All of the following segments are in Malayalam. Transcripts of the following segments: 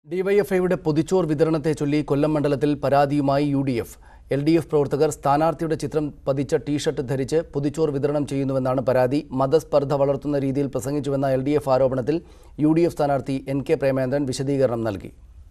ഡിവൈഎഫ്ഐയുടെ പൊതിച്ചോർ വിതരണത്തെ ചൊല്ലി കൊല്ലം മണ്ഡലത്തിൽ പരാതിയുമായി യുഡിഎഫ്. എൽഡിഎഫ് പ്രവർത്തകർ സ്ഥാനാർത്ഥിയുടെ ചിത്രം പതിച്ച ടീഷർട്ട് ധരിച്ച് പൊതിച്ചോർ വിതരണം ചെയ്യുന്നുവെന്നാണ് പരാതി. മതസ്പർദ്ധ വളർത്തുന്ന രീതിയിൽ പ്രസംഗിച്ചുവെന്ന എൽഡിഎഫ് ആരോപണത്തിൽ യുഡിഎഫ് സ്ഥാനാർത്ഥി NK പ്രേമചന്ദ്രൻ വിശദീകരണം നൽകി.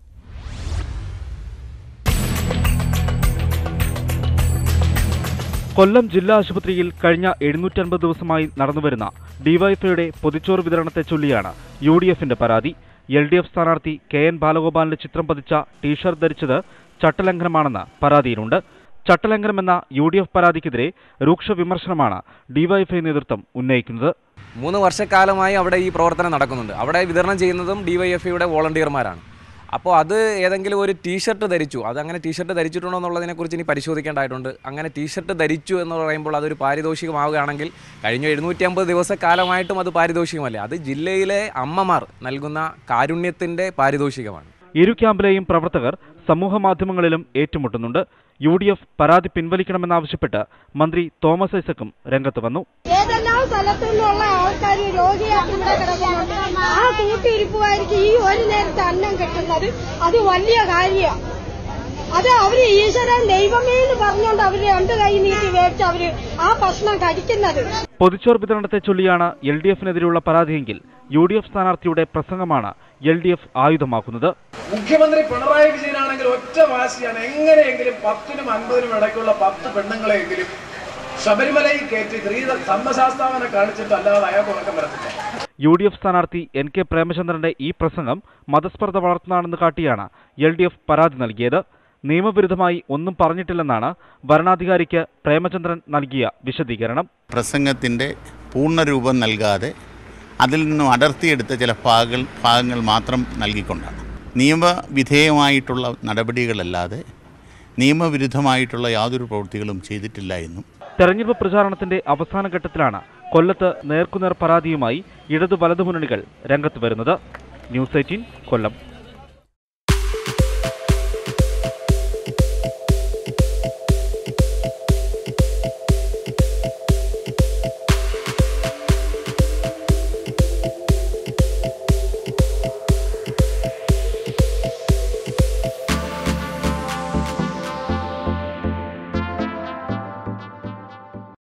കൊല്ലം ജില്ലാ ആശുപത്രിയിൽ കഴിഞ്ഞ 750 ദിവസമായി നടന്നുവരുന്ന ഡിവൈഎഫ്ഐയുടെ പൊതിച്ചോർ വിതരണത്തെ ചൊല്ലിയാണ് യുഡിഎഫിന്റെ പരാതി. എൽഡിഎഫ് സ്ഥാനാർത്ഥി KN ബാലഗോപാലിന്റെ ചിത്രം പതിച്ച ടീഷർട്ട് ധരിച്ചത് ചട്ടലംഘനമാണെന്ന് പരാതിയിലുണ്ട്. ചട്ടലംഘനമെന്ന യുഡിഎഫ് പരാതിക്കെതിരെ രൂക്ഷ വിമർശനമാണ് ഡിവൈഎഫ്ഐ നേതൃത്വം ഉന്നയിക്കുന്നത്. 3 വർഷക്കാലമായി അവിടെ ഈ പ്രവർത്തനം നടക്കുന്നുണ്ട്. അവിടെ വിതരണം ചെയ്യുന്നതും ഡിവൈഎഫ്ഐയുടെ വോളണ്ടിയർമാരാണ്. അപ്പോൾ അത് ഏതെങ്കിലും ഒരു ടീഷർട്ട് ധരിച്ചു, അതങ്ങനെ ടീഷർട്ട് ധരിച്ചിട്ടുണ്ടോ എന്നുള്ളതിനെക്കുറിച്ച് ഇനി പരിശോധിക്കേണ്ടതായിട്ടുണ്ട്. അങ്ങനെ ടീഷർട്ട് ധരിച്ചു എന്ന് പറയുമ്പോൾ അതൊരു പാരിതോഷികമാവുകയാണെങ്കിൽ കഴിഞ്ഞ 750 ദിവസക്കാലമായിട്ടും അത് പാരിതോഷികമല്ലേ. അത് ജില്ലയിലെ അമ്മമാർ നൽകുന്ന കാരുണ്യത്തിൻ്റെ പാരിതോഷികമാണ്. ഇരു ക്യാമ്പിലെയും പ്രവർത്തകർ സമൂഹമാധ്യമങ്ങളിലും ഏറ്റുമുട്ടുന്നുണ്ട്. യുഡിഎഫ് പരാതി പിൻവലിക്കണമെന്നാവശ്യപ്പെട്ട് മന്ത്രി തോമസ് ഐസക്കും രംഗത്ത് വന്നു. ഏതെല്ലാം സ്ഥലത്തുനിന്നുള്ള ആൾക്കാർ രോഗിയാക്കി ഇവിടെ കിടക്കുന്നുണ്ട്. ആ കൂട്ടിയിരിപ്പുകാർക്ക് ഈ ഒരു നേരത്തെ അന്നം കിട്ടുന്നത് അത് വലിയ കാര്യമാണ്. അത് അവര് ഈശ്വരൻ ദൈവമേ എന്ന് പറഞ്ഞുകൊണ്ട് അവര് 2 കൈ നീട്ടി വേടിച്ച് അവര് ആ ഭക്ഷണം കഴിക്കുന്നത്. പൊതിച്ചോർ വിതരണത്തെ ചൊല്ലിയാണ് എൽഡിഎഫിനെതിരെയുള്ള പരാതിയെങ്കിൽ യുഡിഎഫ് സ്ഥാനാർത്ഥിയുടെ പ്രസംഗമാണ് എൽഡിഎഫ് ആയുധമാക്കുന്നത്. മുഖ്യമന്ത്രി പിണറായി വിജയനാണെങ്കിൽ ഒറ്റ വാശിയാണ്, എങ്ങനെയെങ്കിലും 10നും 50നും ഇടയ്ക്കുള്ള 10 പെണ്ണുങ്ങളെയെങ്കിലും ശബരിമലയിൽ കയറ്റി ധർമ്മശാസ്താവന കാണിച്ചിട്ടല്ലാതെ അയാൾക്ക് ഉറക്കം വരത്തില്ല. യുഡിഎഫ് സ്ഥാനാർത്ഥി NK പ്രേമചന്ദ്രന്റെ ഈ പ്രസംഗം മതസ്പർദ്ധ വളർത്തുന്നതാണെന്ന് കാട്ടിയാണ് എൽഡിഎഫ് പരാതി നൽകിയത്. നിയമവിരുദ്ധമായി ഒന്നും പറഞ്ഞിട്ടില്ലെന്നാണ് വരണാധികാരിക്ക് പ്രേമചന്ദ്രൻ നൽകിയ വിശദീകരണം. പ്രസംഗത്തിൻ്റെ പൂർണ്ണരൂപം നൽകാതെ അതിൽ നിന്നും അടർത്തിയെടുത്ത ചില ഭാഗങ്ങൾ മാത്രം നൽകിക്കൊണ്ടാണ്. നിയമവിധേയമായിട്ടുള്ള നടപടികളല്ലാതെ നിയമവിരുദ്ധമായിട്ടുള്ള യാതൊരു പ്രവൃത്തികളും ചെയ്തിട്ടില്ല എന്നും. തെരഞ്ഞെടുപ്പ് പ്രചാരണത്തിന്റെ അവസാന ഘട്ടത്തിലാണ് കൊല്ലത്ത് നേർക്കുനേർ പരാതിയുമായി ഇടതു വലതു മുന്നണികൾ രംഗത്ത് വരുന്നത്. ന്യൂസ് 18 കൊല്ലം.